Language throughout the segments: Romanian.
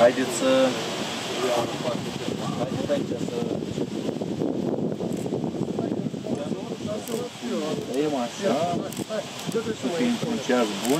Haideți să... Haideți aici să... Tăiem așa, să fie într-un ceas bun,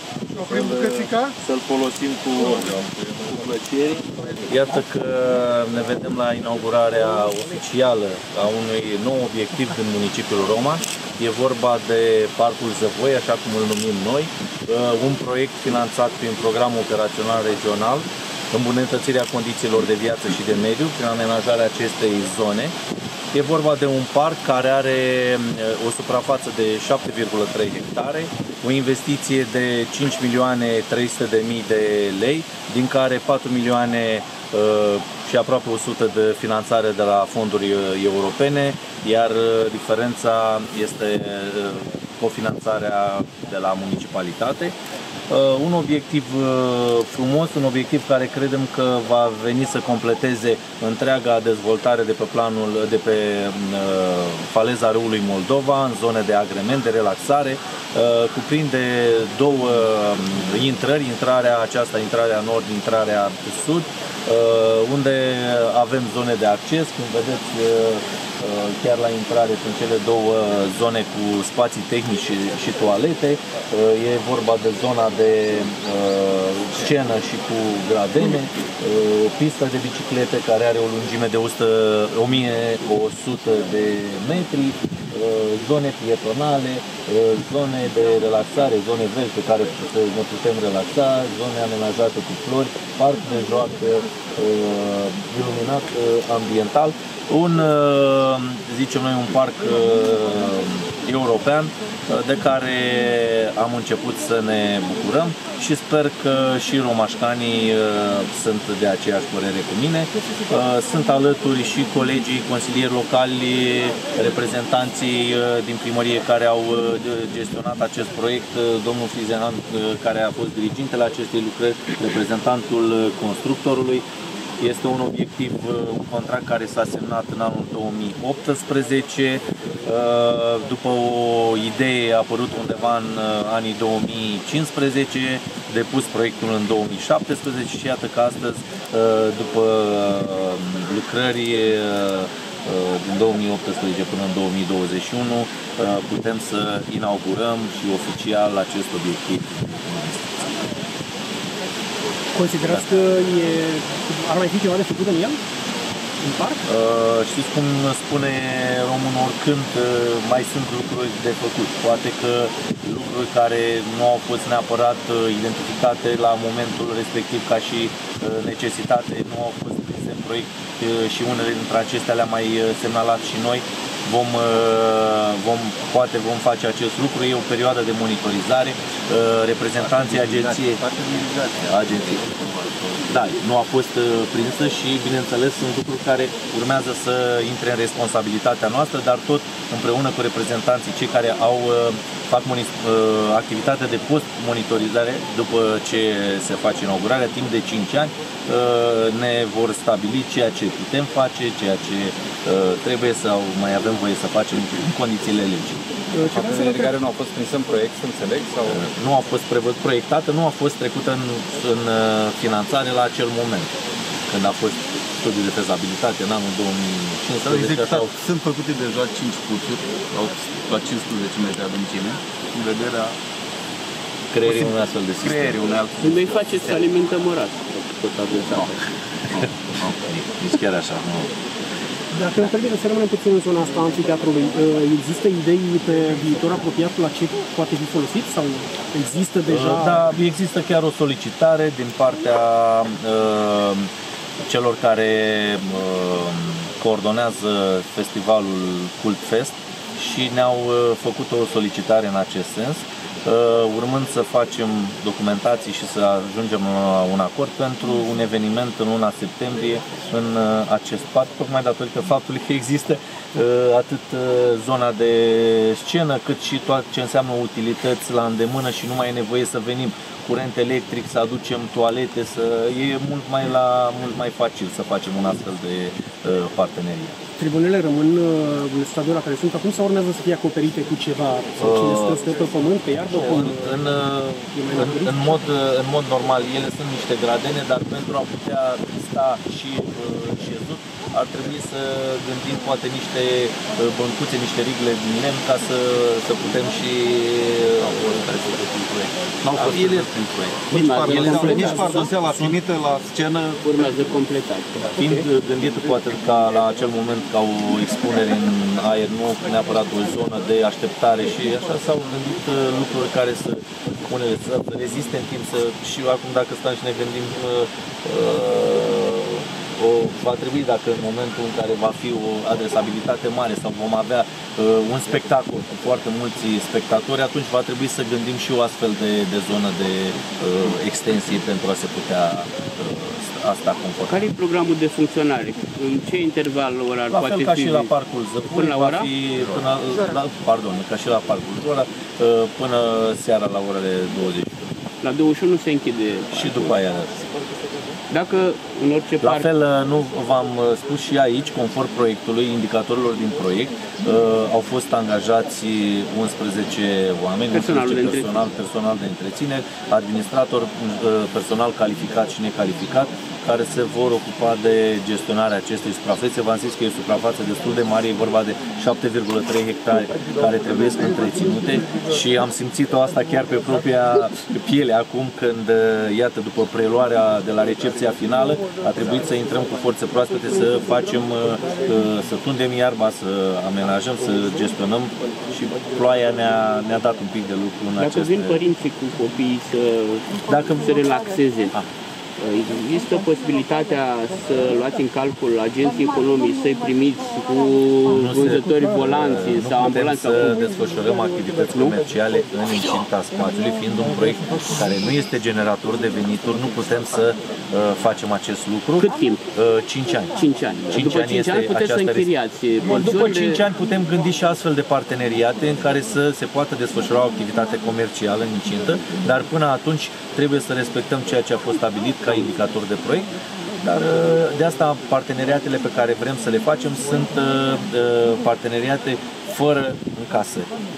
să-l folosim cu plăcere. Iată că ne vedem la inaugurarea oficială a unui nou obiectiv din municipiul Romaș. E vorba de Parcul Zăvoi, așa cum îl numim noi, un proiect finanțat prin programul operațional regional, îmbunătățirea condițiilor de viață și de mediu, prin amenajarea acestei zone. E vorba de un parc care are o suprafață de 7,3 hectare, o investiție de 5.300.000 de lei, din care 4 milioane și aproape 100 de finanțare de la fonduri europene, iar diferența este cofinanțarea de la municipalitate. Un obiectiv frumos, un obiectiv care credem că va veni să completeze întreaga dezvoltare de pe planul, de pe faleza râului Moldova, în zone de agrement, de relaxare. Cuprinde două intrări, intrarea nord, intrarea sud, unde avem zone de acces. Cum vedeți, chiar la intrare sunt cele două zone cu spații tehnici și toalete. E vorba de zona de scenă și cu gradene, o pistă de biciclete care are o lungime de 1100 de metri, zone pietonale, zone de relaxare, zone verzi pe care ne putem relaxa, zone amenajate cu flori, parc de joacă iluminat ambiental. Zicem noi, un parc european de care am început să ne bucurăm și sper că și romașcanii sunt de aceeași părere cu mine. Sunt alături și colegii consilieri locali, reprezentanții din primărie care au gestionat acest proiect, domnul Frizehan, care a fost dirigintele acestei lucrări, reprezentantul constructorului. Este un obiectiv, un contract care s-a semnat în anul 2018, după o idee apărut undeva în anii 2015, depus proiectul în 2017 și iată că astăzi, după lucrări din 2018 până în 2021, putem să inaugurăm și oficial acest obiectiv. Considerați că ar mai fi ceva de făcut în el? În parc? Știți cum spune românul, oricând mai sunt lucruri de făcut. Poate că lucruri care nu au fost neapărat identificate la momentul respectiv ca și necesitate, nu au fost prinse în proiect și unele dintre acestea le-am mai semnalat și noi. Poate vom face acest lucru. E o perioadă de monitorizare. Reprezentanții agenției. Da, nu a fost prinsă și, bineînțeles, sunt lucruri care urmează să intre în responsabilitatea noastră, dar tot împreună cu reprezentanții, cei care fac activitatea de post-monitorizare după ce se face inaugurarea, timp de 5 ani, ne vor stabili ceea ce putem face, ceea ce trebuie sau mai avem voie să facem în condițiile legii. Faptele care nu au fost prinse în proiect, să înțeleg? Sau... Nu a fost proiectată, nu a fost trecută în finanțare la acel moment, când a fost studiul de fezabilitate în anul 2015. Sunt făcute deja 5 cursuri la 15 metri adâncime, în vederea creierii unui astfel de sistem. Când îi faceți să alimentăm Murat, tot adâncat. Nici chiar așa, nu. Dacă îmi permite să rămânem puțin în zona asta a amfiteatrului, există idei pe viitor apropiat la ce poate fi folosit sau există deja? Da, există chiar o solicitare din partea celor care coordonează festivalul Cult Fest și ne-au făcut o solicitare în acest sens, urmând să facem documentații și să ajungem la un acord pentru un eveniment în luna septembrie în acest parc, tocmai datorită faptului că există atât zona de scenă, cât și tot ce înseamnă utilități la îndemână și nu mai e nevoie să venim curent electric, să aducem toalete, e mult mai facil să facem un astfel de parteneriat. Tribunele rămân în stadiul la care sunt acum sau urmează să fie acoperite cu ceva? Sau cine stă pe pământ, pe iarbă? În mod normal, ele sunt niște gradene, dar pentru a putea sta și șezut, ar trebui să gândim poate niște băncuțe, niște rigle din lemn ca să putem și... Nici pardoseala trimite la scenă urmează completat. Fiind gândit poate ca la acel moment ca o expunere în aer, nu neapărat o zonă de așteptare și așa s-au gândit lucruri care să reziste în timp și acum dacă stăm și ne gândim va trebui, dacă în momentul în care va fi o adresabilitate mare sau vom avea un spectacol cu foarte mulți spectatori, atunci va trebui să gândim și o astfel de zonă de extensie pentru a se putea asta conform. Care e programul de funcționare? În ce interval orar la poate fel ca fi? Și la Parcul Zăvoi, până la ora? Ca și la Parcul Zăvoi, până seara la orele 21. La 21 se închide. Și după aia. Dacă în orice La fel, nu v-am spus și aici, conform proiectului, indicatorilor din proiect, au fost angajați 11 oameni, personal de întreținere, administrator, personal calificat și necalificat, care se vor ocupa de gestionarea acestei suprafețe. V-am zis că e o suprafață destul de mare, e vorba de 7,3 hectare care trebuie să întreținute și am simțit-o asta chiar pe propria piele acum când, iată, după preluarea de la recepția finală, a trebuit să intrăm cu forțe proaspete, să facem, să tundem iarba, să amenajăm, să gestionăm și ploaia ne-a dat un pic de lucru în aceste... Dacă vin părinții cu copiii să se relaxeze, există posibilitatea să luați în calcul agenții economici, să-i primiți cu vânzători volanți sau ambulanți? Nu putem să desfășurăm activități comerciale în incinta spațiului, fiind un proiect care nu este generator de venituri, nu putem să facem acest lucru. Cât timp? 5 ani. 5 ani. După 5 ani puteți să închiriați porțiuni. După 5 ani putem gândi și astfel de parteneriate în care să se poată desfășura o activitate comercială în incintă, dar până atunci trebuie să respectăm ceea ce a fost stabilit ca indicator de proiect, dar de asta parteneriatele pe care vrem să le facem sunt parteneriate fără încasări.